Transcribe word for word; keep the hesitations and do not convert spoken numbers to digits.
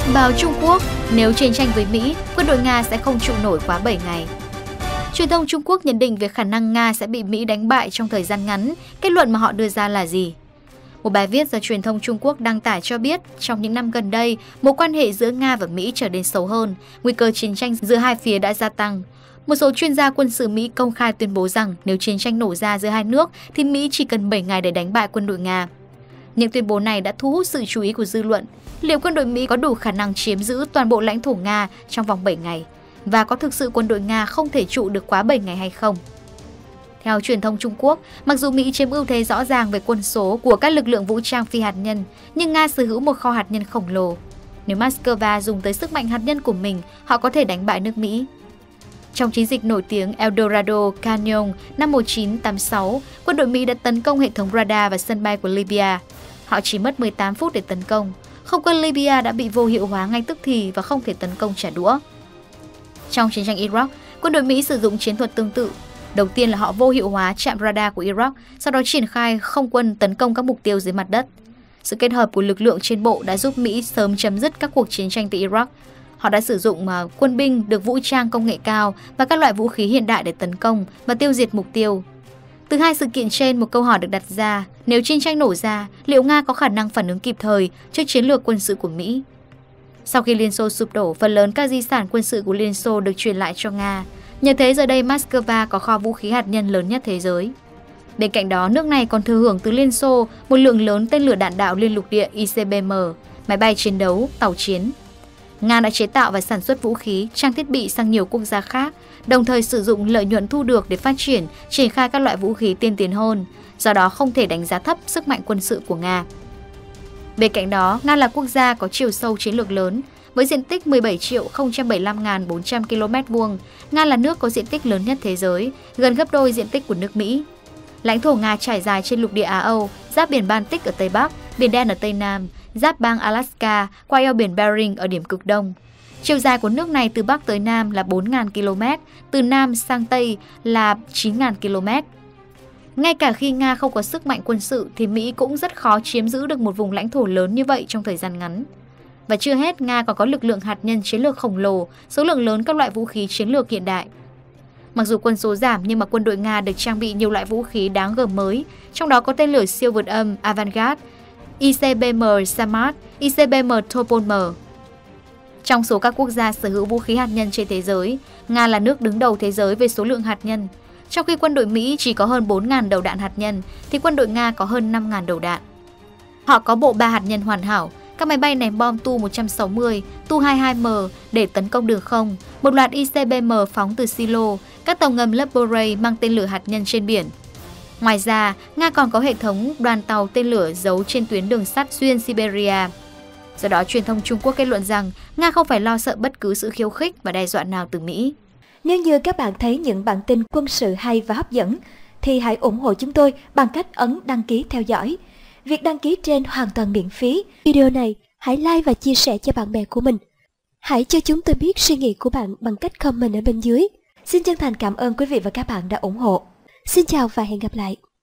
Báo Trung Quốc, nếu chiến tranh với Mỹ, quân đội Nga sẽ không trụ nổi quá bảy ngày. Truyền thông Trung Quốc nhận định về khả năng Nga sẽ bị Mỹ đánh bại trong thời gian ngắn, kết luận mà họ đưa ra là gì? Một bài viết do truyền thông Trung Quốc đăng tải cho biết trong những năm gần đây, mối quan hệ giữa Nga và Mỹ trở nên xấu hơn, nguy cơ chiến tranh giữa hai phía đã gia tăng. Một số chuyên gia quân sự Mỹ công khai tuyên bố rằng nếu chiến tranh nổ ra giữa hai nước thì Mỹ chỉ cần bảy ngày để đánh bại quân đội Nga. Những tuyên bố này đã thu hút sự chú ý của dư luận. Liệu quân đội Mỹ có đủ khả năng chiếm giữ toàn bộ lãnh thổ Nga trong vòng bảy ngày? Và có thực sự quân đội Nga không thể trụ được quá bảy ngày hay không? Theo truyền thông Trung Quốc, mặc dù Mỹ chiếm ưu thế rõ ràng về quân số của các lực lượng vũ trang phi hạt nhân, nhưng Nga sở hữu một kho hạt nhân khổng lồ. Nếu Moscow dùng tới sức mạnh hạt nhân của mình, họ có thể đánh bại nước Mỹ. Trong chiến dịch nổi tiếng El Dorado Canyon năm một nghìn chín trăm tám mươi sáu, quân đội Mỹ đã tấn công hệ thống radar và sân bay của Libya. Họ chỉ mất mười tám phút để tấn công. Không quân Libya đã bị vô hiệu hóa ngay tức thì và không thể tấn công trả đũa. Trong chiến tranh Iraq, quân đội Mỹ sử dụng chiến thuật tương tự. Đầu tiên là họ vô hiệu hóa trạm radar của Iraq, sau đó triển khai không quân tấn công các mục tiêu dưới mặt đất. Sự kết hợp của lực lượng trên bộ đã giúp Mỹ sớm chấm dứt các cuộc chiến tranh tại Iraq. Họ đã sử dụng uh, quân binh được vũ trang công nghệ cao và các loại vũ khí hiện đại để tấn công và tiêu diệt mục tiêu. Từ hai sự kiện trên, một câu hỏi được đặt ra: nếu chiến tranh nổ ra, liệu Nga có khả năng phản ứng kịp thời trước chiến lược quân sự của Mỹ? Sau khi Liên Xô sụp đổ, phần lớn các di sản quân sự của Liên Xô được truyền lại cho Nga. Nhờ thế giờ đây Moscow có kho vũ khí hạt nhân lớn nhất thế giới. Bên cạnh đó, nước này còn thừa hưởng từ Liên Xô một lượng lớn tên lửa đạn đạo liên lục địa I C B M, máy bay chiến đấu, tàu chiến. Nga đã chế tạo và sản xuất vũ khí, trang thiết bị sang nhiều quốc gia khác, đồng thời sử dụng lợi nhuận thu được để phát triển, triển khai các loại vũ khí tiên tiến hơn, do đó không thể đánh giá thấp sức mạnh quân sự của Nga. Bên cạnh đó, Nga là quốc gia có chiều sâu chiến lược lớn. Với diện tích mười bảy triệu không trăm bảy mươi lăm nghìn bốn trăm ki lô mét vuông, Nga là nước có diện tích lớn nhất thế giới, gần gấp đôi diện tích của nước Mỹ. Lãnh thổ Nga trải dài trên lục địa Á Âu, giáp biển Baltic ở Tây Bắc, Biển Đen ở Tây Nam, giáp bang Alaska, qua eo biển Bering ở điểm cực Đông. Chiều dài của nước này từ Bắc tới Nam là bốn nghìn ki lô mét, từ Nam sang Tây là chín nghìn ki lô mét. Ngay cả khi Nga không có sức mạnh quân sự thì Mỹ cũng rất khó chiếm giữ được một vùng lãnh thổ lớn như vậy trong thời gian ngắn. Và chưa hết, Nga còn có lực lượng hạt nhân chiến lược khổng lồ, số lượng lớn các loại vũ khí chiến lược hiện đại. Mặc dù quân số giảm nhưng mà quân đội Nga được trang bị nhiều loại vũ khí đáng gờm mới, trong đó có tên lửa siêu vượt âm Avangard, I C B M Samad, I C B M Topol-M. Trong số các quốc gia sở hữu vũ khí hạt nhân trên thế giới, Nga là nước đứng đầu thế giới về số lượng hạt nhân. Trong khi quân đội Mỹ chỉ có hơn bốn nghìn đầu đạn hạt nhân, thì quân đội Nga có hơn năm nghìn đầu đạn. Họ có bộ ba hạt nhân hoàn hảo, các máy bay ném bom Tu một trăm sáu mươi, Tu hai mươi hai M để tấn công đường không, một loạt I C B M phóng từ silo, các tàu ngầm Leporey mang tên lửa hạt nhân trên biển. Ngoài ra, Nga còn có hệ thống đoàn tàu tên lửa giấu trên tuyến đường sắt xuyên Siberia. Do đó, truyền thông Trung Quốc kết luận rằng Nga không phải lo sợ bất cứ sự khiêu khích và đe dọa nào từ Mỹ. Nếu như các bạn thấy những bản tin quân sự hay và hấp dẫn, thì hãy ủng hộ chúng tôi bằng cách ấn đăng ký theo dõi. Việc đăng ký trên hoàn toàn miễn phí. Video này hãy like và chia sẻ cho bạn bè của mình. Hãy cho chúng tôi biết suy nghĩ của bạn bằng cách comment ở bên dưới. Xin chân thành cảm ơn quý vị và các bạn đã ủng hộ. Xin chào và hẹn gặp lại.